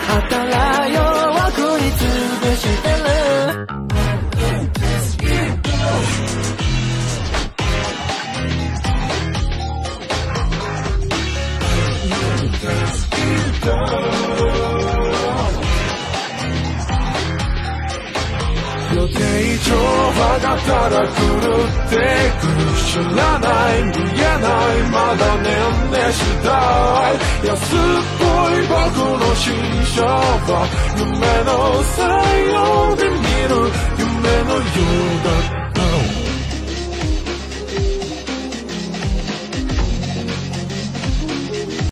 あったらよ食いつぶしてる予定調和がただ狂ってく知らない見えないまだねんねしたい安っぽい僕の新車は夢の採用